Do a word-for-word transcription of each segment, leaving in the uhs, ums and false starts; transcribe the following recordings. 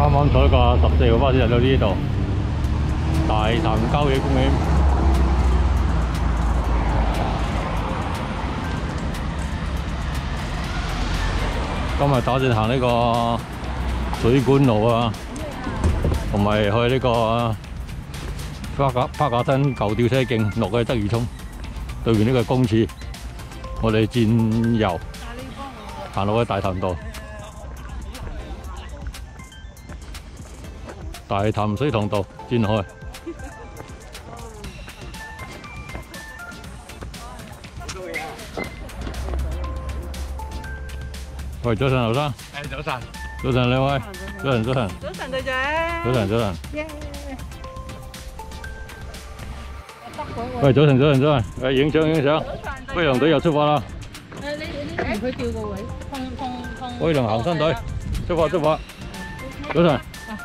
啱啱坐一個十四號巴士嚟到呢度大潭郊野公園。今日打算行呢個水管路啊，同埋去呢個花架花架山舊吊車徑落去德裕涌對面呢個公廁，我哋轉右行落去大潭道。 大潭水塘道轉開。喂，早晨，劉生。誒，早晨。早晨，兩位。早晨，早晨。 早晨，隊長。 早晨，早晨。 耶！ 喂，早晨，早晨，早晨。誒，影相，影相。飛龍隊又出發啦。 誒，你你同佢調個位，同同同。 飛龍行山隊出發，出發。早晨。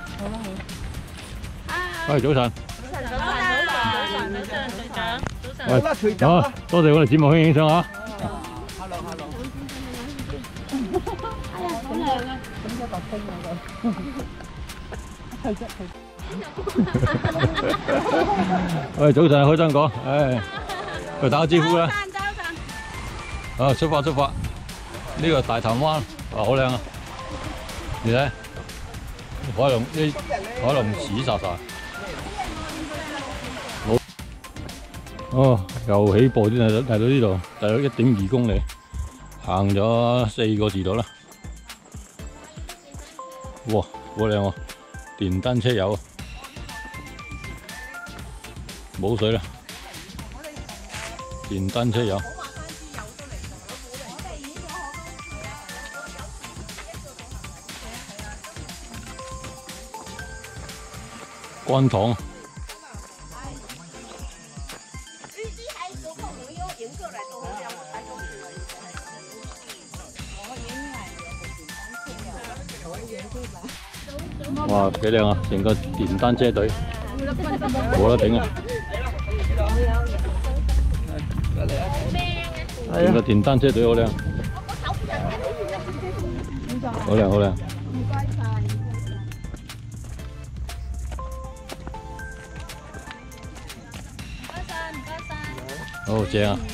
喂，早晨。早晨，早晨，早晨，早晨，隊長。早晨。好，多謝我哋節目兄影相嚇。Hello，Hello。哎呀，咁靚啊！咁多白冰啊咁。係啫，係。喂，早晨，開心講，誒，去打個招呼啦。早晨，早晨。啊，出發，出發。呢個大潭灣，啊，好靚啊！你睇，海龍啲海龍屎殺晒。 哦，又起步先嚟到嚟到呢度，大約一點二公里，行咗四個字度啦。哇，好靚喎！電單車有，冇水啦。電單車有。乾塘。 哇，幾靚啊！成個電單車隊，冇得頂啊！成個電單車隊好靚，好靚好靚。好正啊！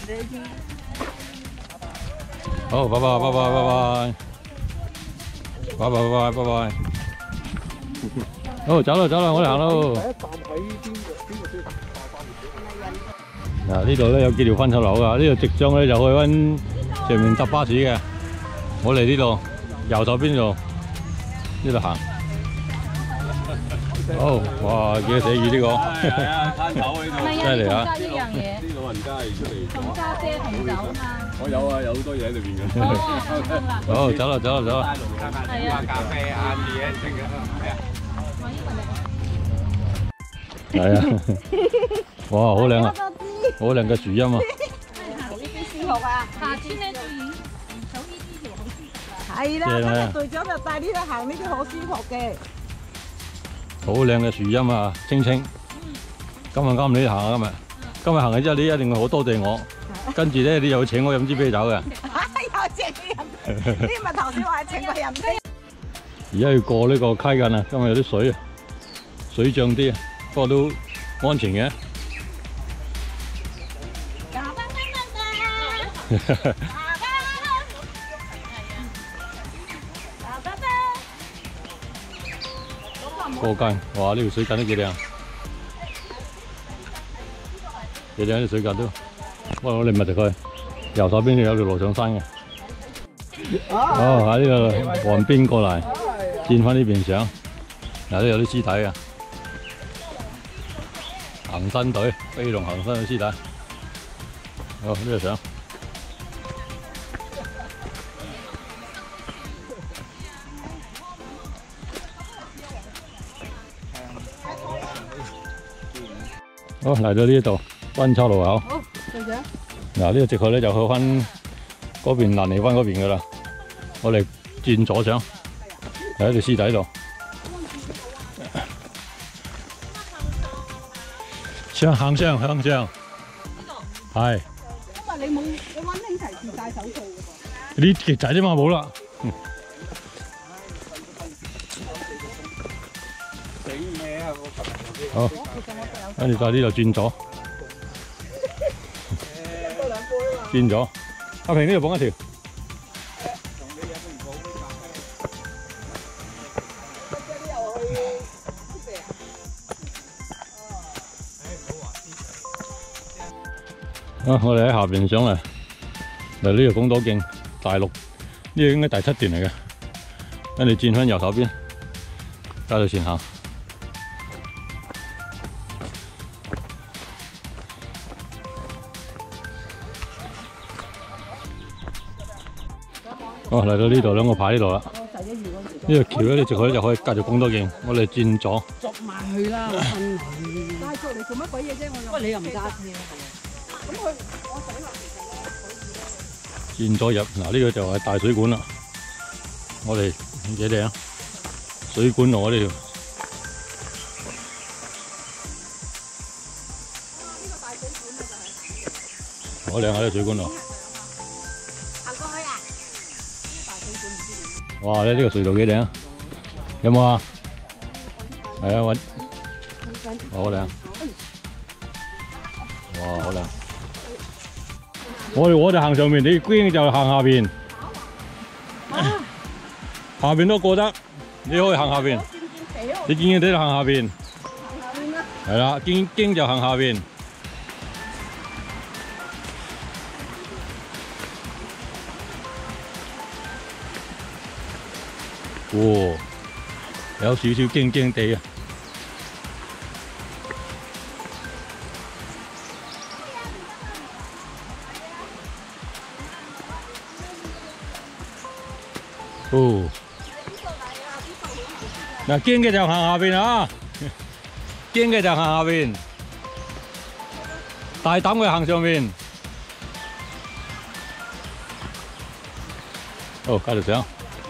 好，拜拜拜拜拜拜，拜拜拜拜拜拜。 好，走啦走啦，我哋行咯。第一站喺邊個邊個車站帶翻嚟？嗱，呢度咧有幾條分岔路噶，呢度直上咧就去翻上面搭巴士嘅。我嚟呢度右手邊度呢度行。好，哇，幾多寫意呢個？係啊，攤酒喺度，犀利啊！呢樣嘢，啲老人家係出嚟同家姐同酒啊嘛。我有啊，有好多嘢喺裏邊嘅。好，走啦走啦走啦。係啊，咖啡啊啲嘢食嘅，係啊。 係啊！哇，好靚啊！好靚嘅樹蔭啊！ 呢啲舒服啊！下次咧最遠走呢啲條好舒服。係啦，今日隊長就帶呢度行呢啲好舒服嘅。 好靚嘅樹蔭啊，青青。今日啱你行啊！今日，今日行完之後，你一定會好多謝我。跟住咧，你又要請我飲支啤酒嘅。 又請你飲，呢咪頭先話請我飲啤。 而家要過呢個溪澗啊，今日有啲水啊，水漲啲啊。 不過都安全嘅。過街，哇！呢條水澗都幾靚，幾靚啲水澗都。喂，我哋咪就去右手邊有條路上山嘅。哦，喺呢個岸邊過嚟，轉翻呢邊上，嗱都有啲屍體啊。 行山隊，飛龍行山嘅屍體。好，呢度上。好，嚟到呢度溫差路口。好，隊長。嗱，呢個直去咧就去翻嗰邊蘭尼灣嗰邊噶啦。我哋轉左上，係一條屍體喺度。 上行上向上，係。今日你冇你溫馨提示戴手套嘅噃。呢條仔啫嘛，冇啦。 好，跟住就呢度轉左，轉左。阿平呢度綁一條。啊！我哋喺下邊上嚟，嚟呢條廣島徑大陸，呢個應該第七段嚟嘅，跟住轉翻右手邊，加到前行。哦，嚟到呢度兩個牌呢度啦。呢個橋咧，你直去就可以繼續廣島徑，我哋轉左。 捉埋去啦，我瞓佢。帶過嚟做乜鬼嘢啫？我喂，你又唔揸車。咁佢我想落其實轉左入，嗱呢個就係大水管啦。我哋幾靚，水管路啊呢條。呢個大水管啊就係。好靚啊！呢個水管路。行過去啊！呢個大水管唔知點。哇！呢呢個隧道幾靚啊！有冇啊？係啊，揾。好靚。哇！好靚。我哋我哋行上面，你捐就行下邊。下邊都過得，你可以行下邊。你見見地就行下邊。係啦，經經就行下邊。哦，有少少驚驚地啊！哦，嗱驚嘅就行下邊啊，驚嘅就行下邊，大膽嘅行上面。哦，繼續上。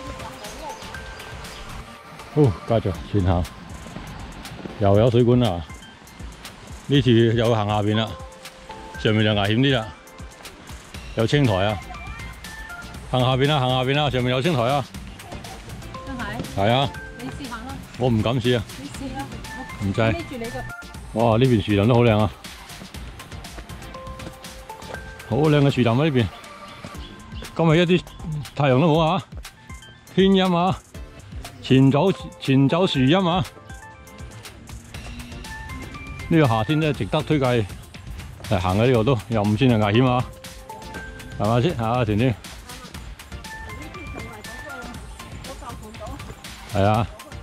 哦，繼續前行，又有水管啦。呢次又行下邊啦，上面就危險啲啦，有青苔啊。行下邊啦，行下邊啦，上面有青苔啊！真係？係啊！你試下啦。我唔敢試啊！你試啦，唔制。孭住你個。哇！呢邊樹林都好靚啊，好靚嘅樹林啊！呢邊今日一啲太陽都冇啊，天陰啊，前走前走樹蔭啊！呢個夏天咧值得推介嚟行嘅呢個都又唔算係危險啊，係咪先嚇田添？係啊，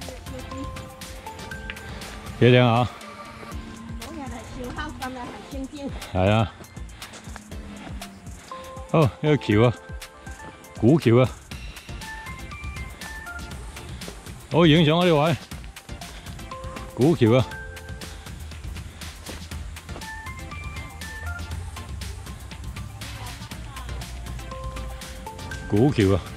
幾靚啊！嗰日係燒烤，今日係清蒸。係啊，哦，呢個橋啊，古橋啊，好影相啊呢位，古橋啊，古橋啊。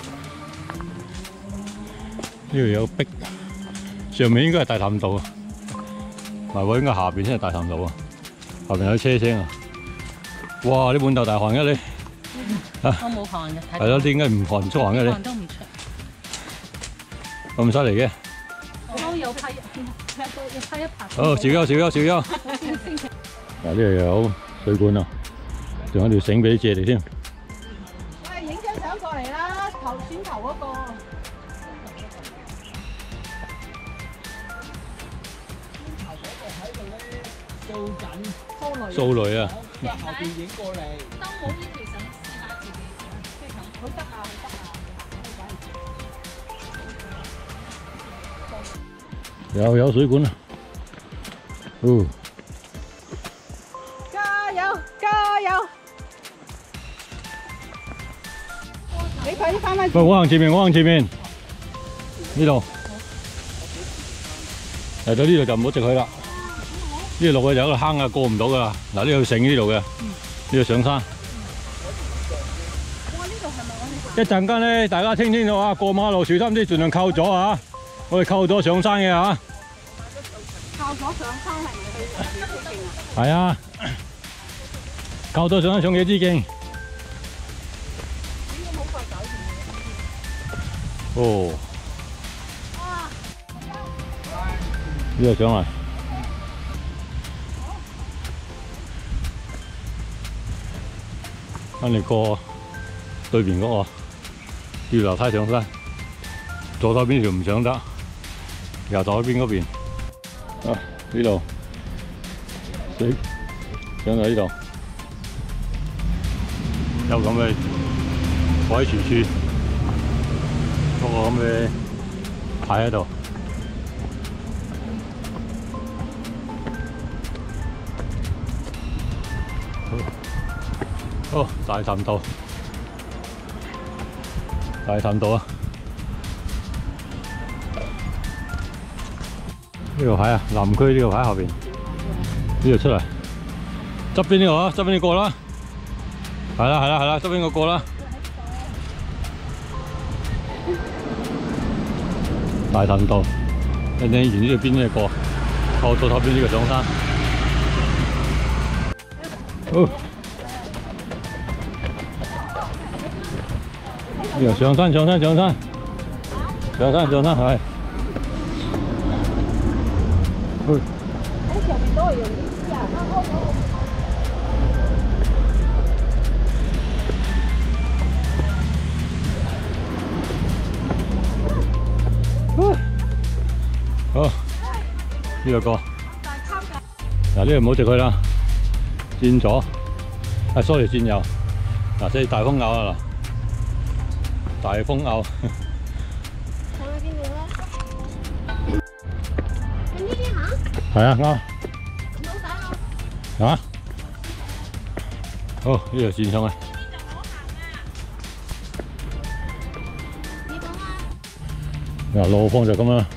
呢度有壁，上面應該係大潭道啊，唔係喎，應該下邊先係大潭道啊。下邊有車聲啊！哇！你滿頭大汗嘅你，啊， 我冇汗嘅， 係咯，點解唔汗出汗嘅你？ 汗都唔出， 咁犀利嘅？ 我有拍要拍一拍。 好，小休小休小休。嗱，呢度又有水管啊，仲有條繩俾你借嚟添。 喂，影張相過嚟啦，頭選頭嗰個。 掃雷啊！ 後邊影過嚟。都冇呢條繩，試下自己。好得啊，好得啊！ 有有水管啊！哦， 加油加油！你快啲翻返。 喂，我行前面，我行前面。呢度嚟到呢度就唔好直去啦。呢度落去就有個坑啊，過唔到噶啦。嗱，呢度繩呢度嘅，呢度上山。一陣間咧，大家聽清楚啊，過馬路小心啲，盡量靠左啊。我哋靠左上山嘅嚇。 靠左上山係咪去野之徑啊？ 係啊，靠左上山上野之徑。應該好快搞掂嘅。 哦。 呢度上嚟，跟住過對面嗰、個吊樓梯上山，左手邊條唔上得，右手邊嗰邊。啊，呢度水上到呢度，有咁嘅海船柱，嗰個咁嘅牌喺度。哦，大潭道，大潭道啊！呢個牌啊，南區呢個牌後邊，呢度出嚟，側邊呢個啊，側邊呢個啦，係啦係啦係啦，側邊嗰個啦，大潭道，跟住沿呢度邊呢個，後到後邊呢個上山，好。呢個上山上山上山上山上山係。 喺上面都係用呢啲啊， 好，呢個過。嗱，呢度唔好直去啦，轉左，啊 sorry 轉右。嗱，即係大風咬啊嗱。大風牛， 睇下邊度啦。喺呢邊行？ 係啊，啱。 唔好打我。 啊？好，呢條線上去。 你講啊。 嗱，路況就咁啦。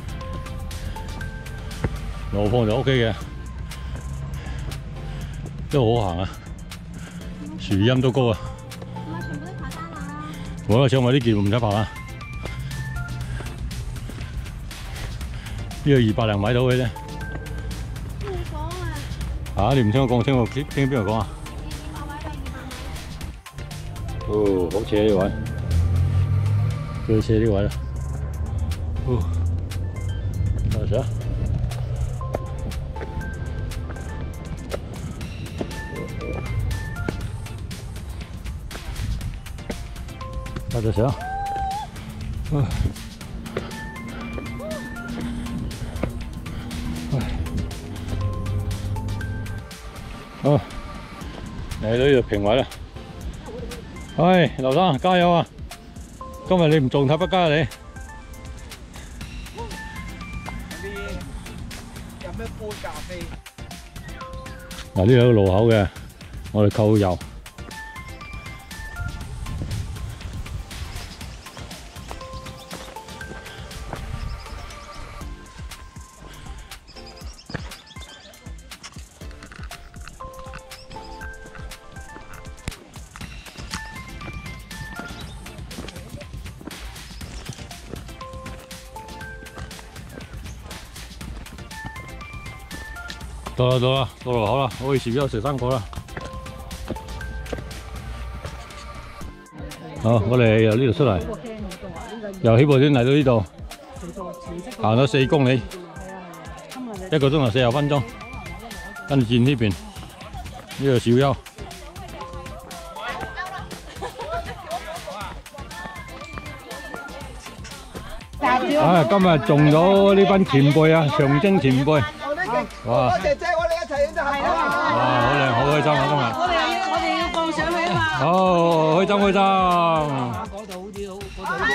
路況就 OK 嘅，都好行啊，樹蔭都高啊。我都想我呢件唔使爬啦，呢個二百零米到嘅啫。 邊個講啊？ 嚇！你唔聽我講，聽我聽聽邊個講啊？ 二百位啦，二百米。 哦，好斜呢位，最斜呢位啦。哦，睇下。睇下上。唉。好，嚟到呢度平位啦。唉，劉生加油啊！今日你唔狀態不佳啊你。 有咩杯咖啡？ 嗱，呢度有個路口嘅，我哋扣右。到啦到啦，到路口啦，可以遲啲食生果啦。好，我哋由呢度出嚟，由起步點嚟到呢度，行咗四公里，一個鐘頭四十分鐘，跟住轉呢邊呢個小丘。啊！今日中咗呢班前輩啊，長征前輩。哇！ 多謝姐，我哋一齊影咗合照。 哇！好靚，好開心啊！今日。 我哋要我哋要放上去啊嘛。 好，開心開心。 嗰度好啲好，嗰度好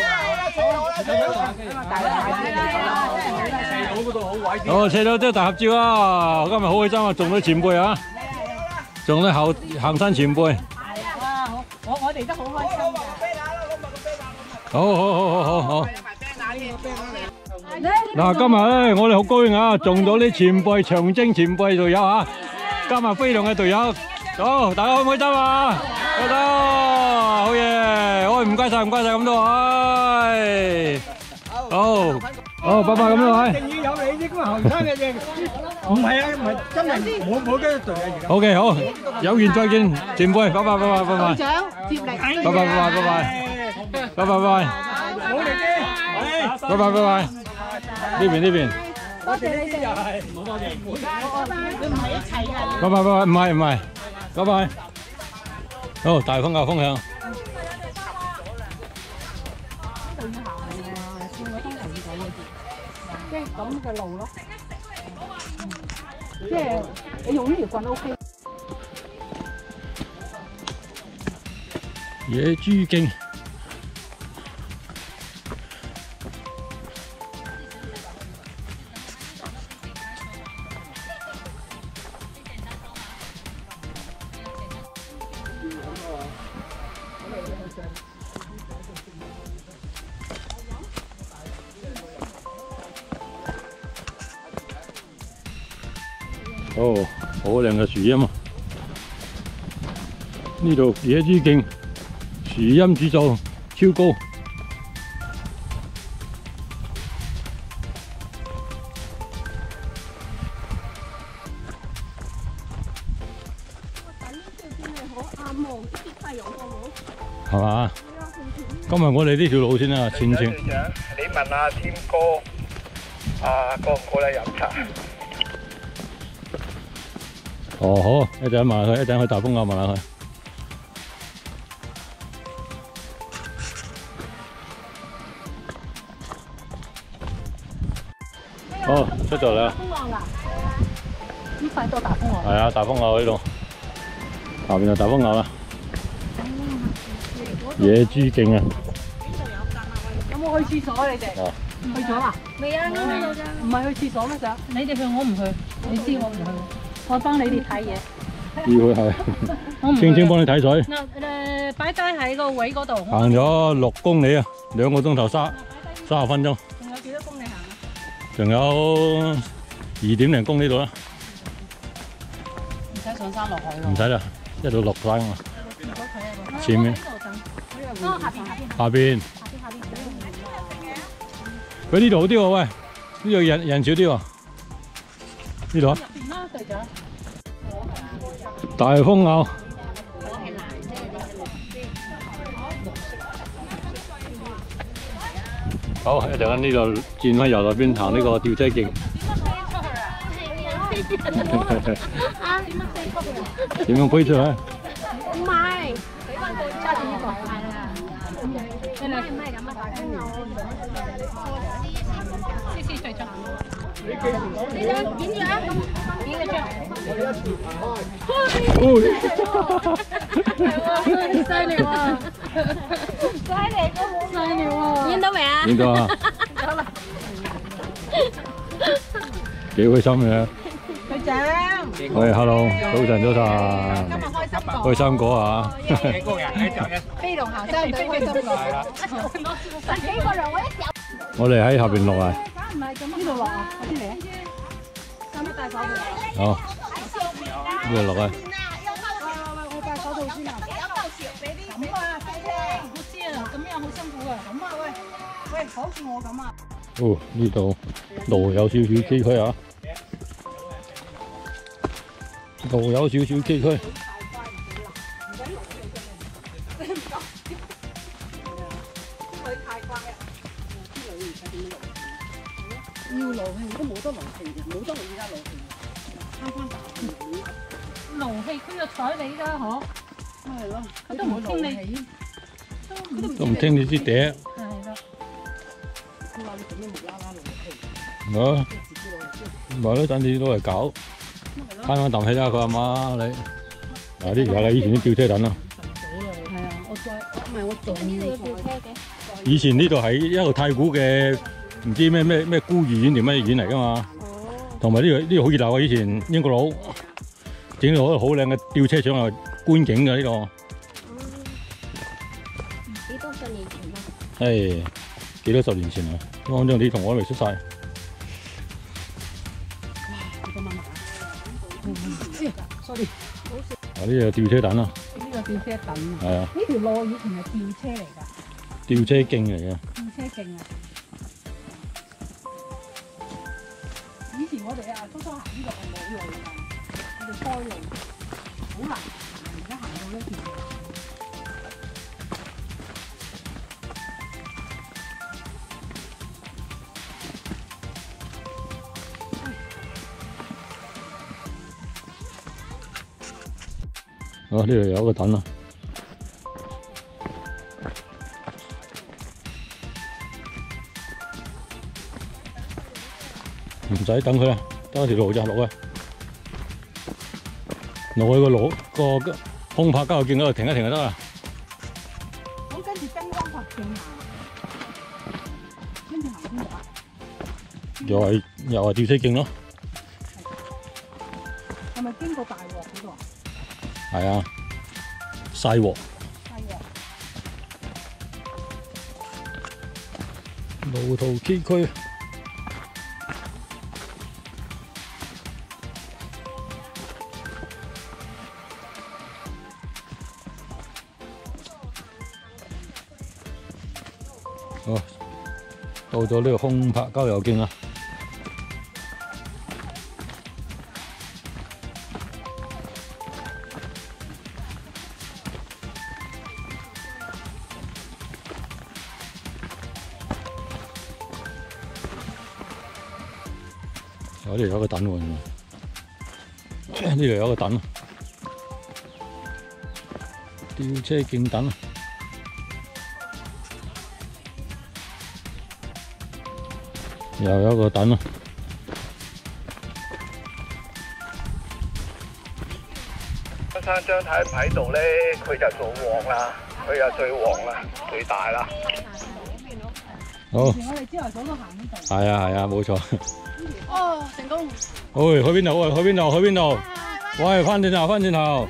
啲。嗰度好位啲。 好，車到都大合照啊！今日好開心啊，中咗前輩啊，中咗後行山前輩。 係啊！哇！我我哋都好開心嘅。 好好好好好好。嗱，今日咧，我哋好高興啊，中咗啲前輩長征前輩隊友啊，加埋飛龍嘅隊友，好，大家開唔開心啊？開心，好嘢，好唔該晒，唔該晒咁多位，好，好，拜拜咁多位。 一定要有你啲咁後生嘅啫，唔係啊，唔係真係冇冇跟隊啊而家。 OK，好，有緣再見，前輩，拜拜，拜拜，拜拜， 長接力， 拜拜，拜拜，拜拜，拜拜，拜拜， 冇力嘅， 拜拜，拜拜，呢邊呢邊。 我哋呢啲又係唔好多謝。 佢唔係一齊㗎。 拜拜拜拜，唔係唔係，拜拜。好，大風有風向。 即係咁嘅路咯。即係你用呢條棍 OK。 野豬徑。哦，好靚嘅樹蔭啊！呢度野豬徑樹蔭指數超高。係嘛？今日我哋呢條路線啊，前程。 你問阿添哥，啊過唔過嚟飲茶？ 哦好，一陣問下佢，一陣去大風口問下佢。好，出咗嚟啦。 風浪啦，咁快到大風浪。 係啊，大風口呢度，下邊就大風口啦。野豬徑啊！ 有冇去廁所你哋？ 哦， 去咗啦？未啊，啱啱到咋。唔係去廁所咩？想你哋去，我唔去。你知我唔去，我幫你哋睇嘢。 要佢係，青青幫你睇水。 嗱誒，擺低喺個位嗰度。 行咗六公里啊，兩個鐘頭三三十分鐘。 仲有幾多公里行啊？ 仲有二點零公里度啦。 唔使上山落海喎。 唔使啦，一路落山啊。前面。 哦，下邊下邊。 下邊。 下邊下邊。 喂，呢度好啲喎，喂，呢度人人少啲喎。呢度啊。 入邊啦，隊長。 大風口。好，一陣間呢度轉翻右邊行呢個吊車徑。點樣飛出嚟？ 唔係，俾翻個揸住呢個。係啦。原來唔係咁啊！大風牛。謝謝隊長。你記住講。你想演住啊？演個張。犀利喎！犀利都好犀利喎！演到未啊？ 演到啊！ 有啦。 幾開心嘅。 隊長。 喂 ，hello， 早晨早晨。 今日開心果。 開心果啊！ 幾個人喺度嘅？ 飛龍行山隊開心果。係啦。十幾個人我一有。 我哋喺下邊落嚟。 唔係咁呢度落啊！快啲嚟啊！使唔使帶手套？ 好，呢度落去。 我帶手套先啊！咁啊，我知啊，咁樣好辛苦啊！咁啊，喂喂，好似我咁啊！ 哦，呢度路有少少崎嶇啊，路有少少崎嶇。 要勞氣都冇得勞氣嘅，冇得而家勞氣，慳翻大氣。勞氣佢又睬你㗎，嗬？咪係咯，佢都唔聽你， 都唔聽你啲嗲。 係啦。佢話你做咩無啦啦勞氣？ 啊，咪咯，等你攞嚟搞，慳翻啖氣啦！佢阿媽你，嗱呢條係以前啲吊車等啊。 係啊，我再唔係我做呢度吊車嘅。 以前呢度係一個太古嘅。唔知咩咩咩孤兒院定乜嘢院嚟噶嘛？同埋呢個呢個好熱鬧啊！以前英國佬整到好好靚嘅吊車上嚟觀景嘅呢個。 幾多十年前啊？ 係幾多十年前啊？安張你同我都未出世。哇！ 你個媽媽啊？sorry。 啊！呢個吊車等啊。 呢個吊車等啊。 係啊。 呢條路以前係吊車嚟㗎。 吊車徑嚟嘅。 吊車徑啊！以前我哋啊，初初行呢度係冇路㗎，我哋開路，好難行。而家行到呢條路。 哦，呢度有一個等啊，唔使等佢啦，得條路就落去，落去個路個空拍郊遊徑嗰度停一停就得啦。 咁跟住跟光拍徑行，跟住行邊度啊？ 又係又係吊車徑咯。 係咪經過大鑊嗰度啊？ 係啊，細鑊。 細鑊。 路途崎嶇。哦，到咗呢個空拍郊遊徑啦。哦，呢度有一個等喎，呢度有一個等，吊車徑等。又有一個等啊！ 山張睇喺度咧，佢就做旺啦，佢就最旺啦，最大啦。 好。 我哋朝頭早都行呢度。 係啊係啊，冇錯。 哦，成功！ 喂，去邊度？喂，去邊度？去邊度？喂，翻轉頭，翻轉頭。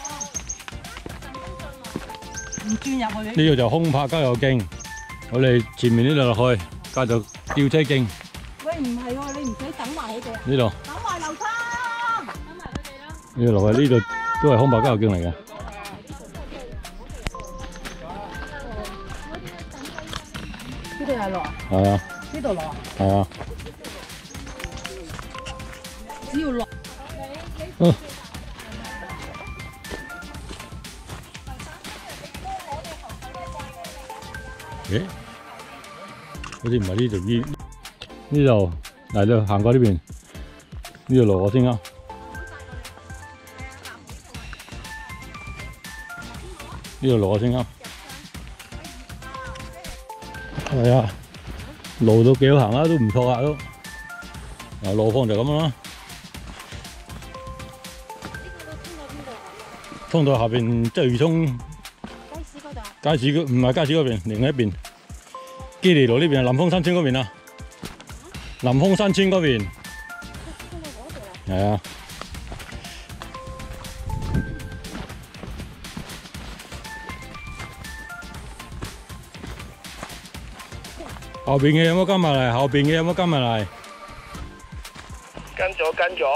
唔轉入去。 呢度就空拍郊遊徑，我哋前面呢度落去，繼續吊車徑。 喂，唔係喎，你唔使等埋佢哋啊。 呢度。 等埋劉生，等埋佢哋啦。 呢度落去，呢度都係空拍郊遊徑嚟嘅。 呢度係落啊？ 係啊。 呢度落啊？ 係啊。 只要落。 嗯。咦？好似唔係呢度呢？呢度嚟到行過呢邊，呢度落我先啊！呢度落我先啊！係啊，路都幾好行啊，都唔錯啊都。嗱，路況就咁啦。通到下邊即係漁涌街市嗰度。 街市嗰唔係街市嗰邊，另一邊。基利路呢邊係林峰山村嗰邊啊。林峰山村嗰邊。係啊。後邊嘅有冇跟埋嚟？後邊嘅有冇跟埋嚟？ 跟咗跟咗。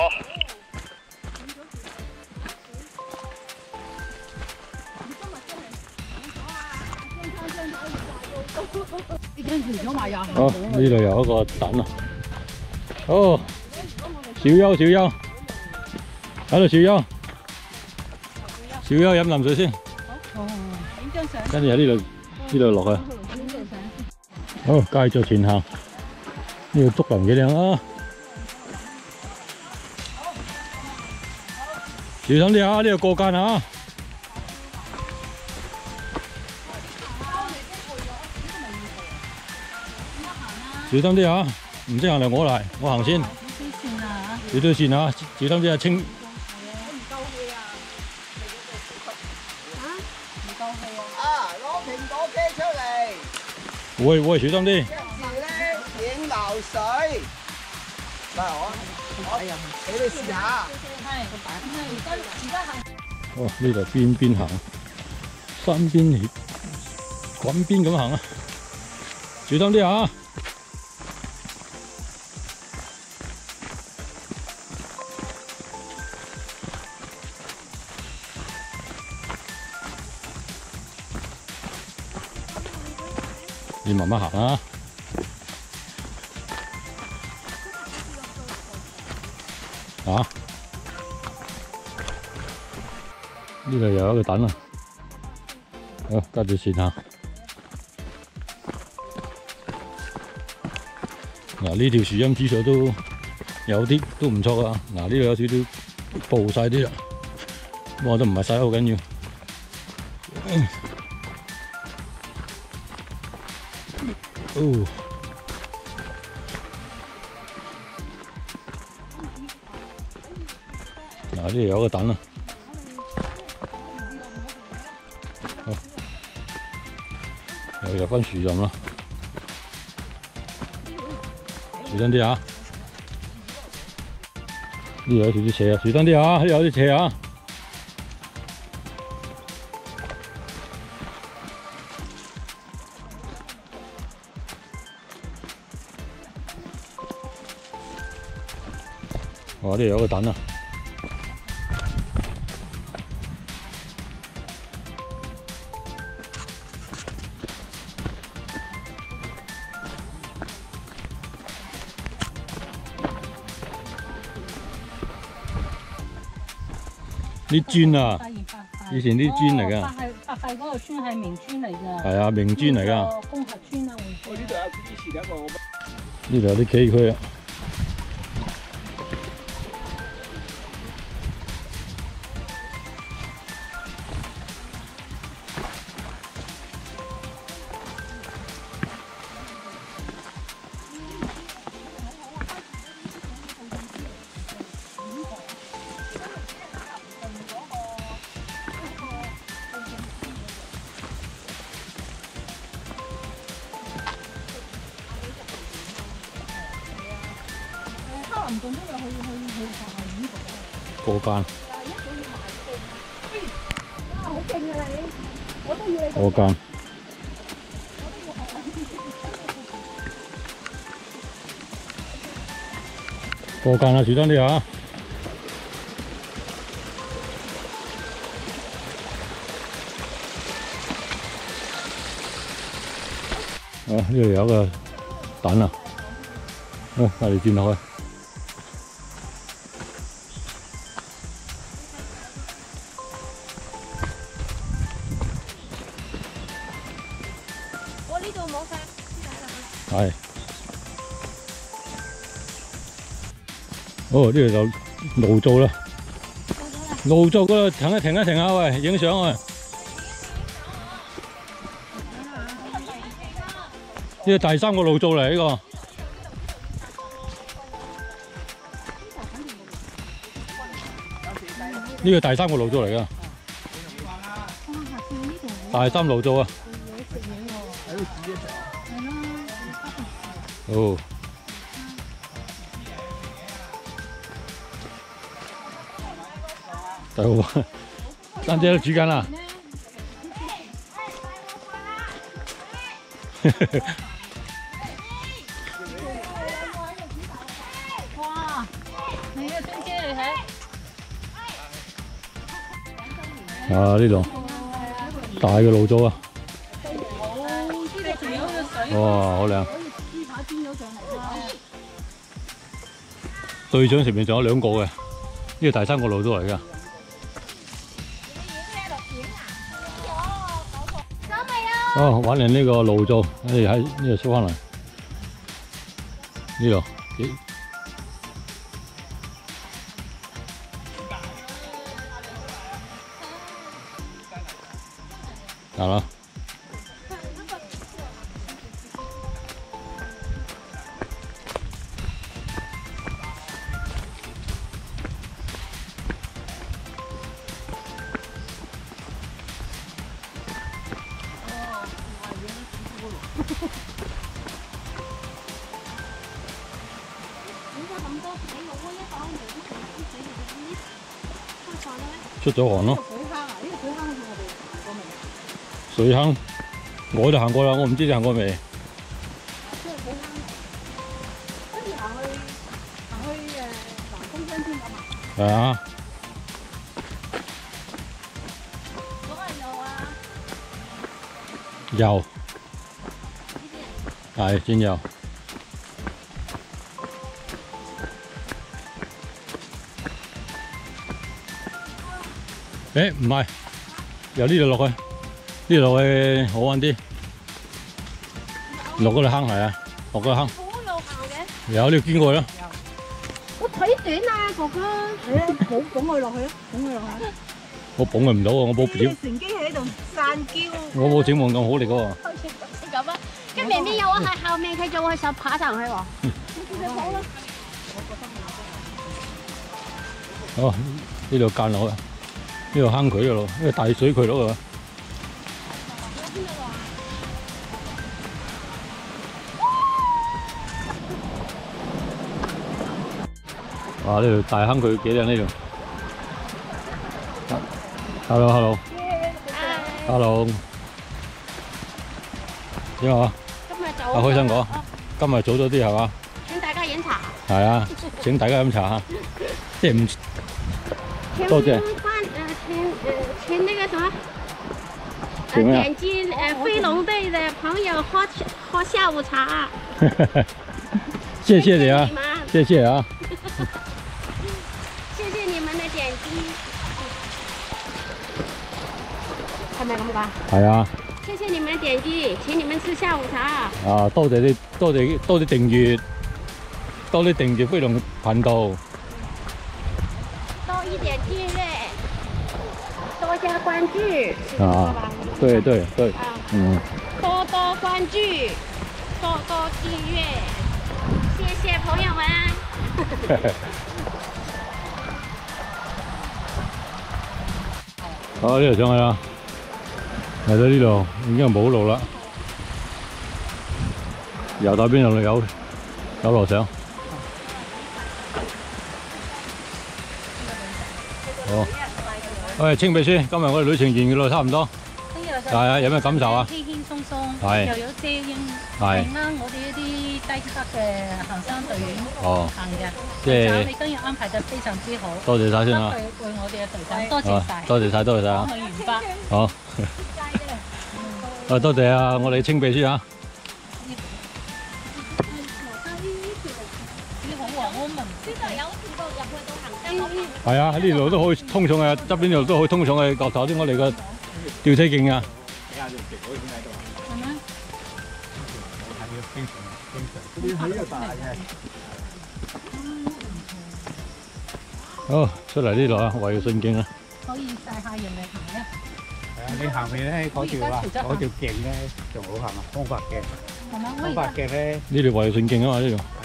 好，呢度有一個等啊！哦，小優小優，喺度小優，小優飲啖水先。 哦，影張相。 跟住喺呢度呢度落去。好，繼續前行。呢個竹林幾靚啊！小心啲啊！呢度過間啊！小心啲啊！唔識行嚟我嚟，我行先。少少線啊！小心啲啊！清。 唔夠氣啊！嚇？唔夠氣啊！啊！攞蘋果啤出嚟。 會會小心啲。 跟住咧影流水。嗱我我俾你試下。 係。而家而家行。 哦，呢度邊邊行，山邊滾邊咁行啊！小心啲啊！要慢慢行啊！啊！呢度又有一個等啊！好，跟住前行。嗱，呢條樹蔭之上都有啲都唔錯噶。嗱，呢度有少少暴曬啲啦， 我都唔係洗得好緊要。哦，嗱呢度有個蛋啦，好，又入翻樹蔭啦，小心啲啊！呢度有條啲斜啊，小心啲啊！呢度有啲斜啊！哇！呢度有個蛋啊！啲磚啊，以前啲磚嚟㗎。 八係八係嗰個磚係明磚嚟㗎。 係啊，明磚嚟㗎。 公核磚啊， 我呢度有以前一個我。 呢度有啲崎嶇啊。 唔動都有去去去下院度。 過間。 好勁啊你！我都要你。 過間。過間啊！小心啲啊！啊！呢度有個蛋啊！好，我哋轉落去。 我呢度冇晒， 係。哦，呢度就爐灶啦。爐灶嗰度停一停一停下喂，影相啊！呢個第三個爐灶嚟呢個。呢個第三個爐灶嚟㗎。第三爐灶啊！哦。大佬，單姐都煮緊啦。 哇！你個張姐你睇。 啊！呢度大嘅爐灶啊！哇，好靚！對象前面仲有兩個嘅，呢個第三個爐灶嚟㗎。哦，玩完呢個爐灶，我哋喺呢度出翻嚟，呢度幾得啦。出咗汗咯。 水坑啊！呢個水坑好似我哋行過未？ 水坑，我就行過啦，我唔知你行過未。 呢個水坑，跟住行去行去誒南豐新村咁啊？ 係啊。 嗰個油啊？ 油。係煎油。誒唔係，由呢度落去，呢度落去好玩啲。落嗰個坑係啊，落嗰個坑。 好路行嘅。 有呢度經過啦。 我腿短啊，哥哥。係啊，好，咁我落去啊，咁我落去。 我捧佢唔到喎，我冇展， 乘機喺度散嬌。 我冇展望咁好力喎。 咁啊，跟明明有我喺後面，佢就會想爬上去喎。 哦，呢度間落啊，呢度坑渠嘅路，呢個大水渠路啊。哇！呢條大坑渠幾靚呢度。Hello，hello，hello。點啊？ 今日早。 阿開心講，今日早咗啲係嘛？ 請大家飲茶。 係啊，請大家飲茶嚇，即係唔多謝。 請翻誒請誒請那個什麼？ 請咩啊？ 點擊誒飛龍隊的朋友喝喝下午茶。 謝謝你啊！謝謝啊！ 謝謝你們的點擊。係咪咁講？ 係啊。 謝謝你們點擊，請你們吃下午茶。 啊，多謝你，多謝多啲訂閱，多啲訂閱飛龍頻道。 多一點訂閱，多加關注。 啊，對對對， 啊， 嗯。 多多關注，多多訂閱，謝謝朋友們。 好，呢度上去啦。嚟到呢度已經係冇路啦，由打邊度有有路上。好，喂，清秘書，今日我哋旅程完嘅咯，差唔多。係啊，有咩感受啊？ 輕輕鬆鬆， 係又有遮陰， 係啱我哋一啲低級嘅行山隊員哦行嘅。 即係隊長你今日安排得非常之好， 多謝晒先啊！ 對對我哋嘅隊長，多謝晒。 多謝晒，多謝晒啊！ 我去完畢。 好。啊，多謝啊！我哋清秘書啊。 你好啊，我問呢度有試過入去到行山。 係啊，呢度都可以通上嘅，側邊呢度都可以通上去角頭啲我哋嘅吊車徑啊。 係咪？ 好，出嚟呢度啊，維順徑啊。 可以曬下人嚟行啊！ 係啊，你行去咧嗰條啊，嗰條徑咧仲好行啊，方法徑， 係咪？我方而家法徑咧， 呢條維順徑啊嘛，呢度。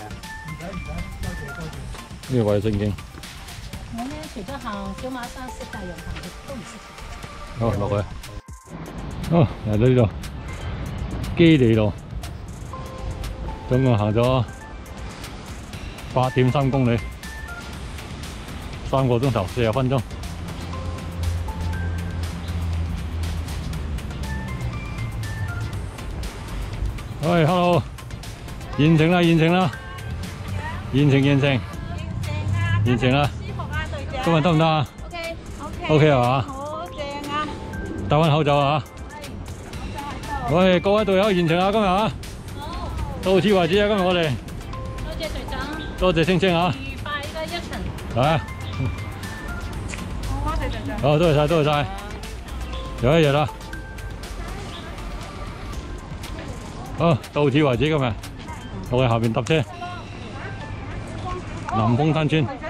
呢條維順徑。 我咧除咗行小馬山識大洋行嘅都唔識。 好，落去。好，嚟到呢度基地路，總共行咗八點三公里，三個鐘頭四十分鐘。喂 ，hello， 完成啦，完成啦，完成完成，完成啦。今日得唔得啊 OK OK。 ？OK 係嘛？ 好正啊！ 戴翻口罩啊！喂，各位隊友完成啦，今日啊，到此為止啊！今日我哋多謝隊長， 多謝星星啊！ 愉快嘅一程。 係啊， 好，多謝隊長。 好，多謝晒，多謝晒，有一日啦。好，到此為止今日，我喺下邊搭車，南豐山村。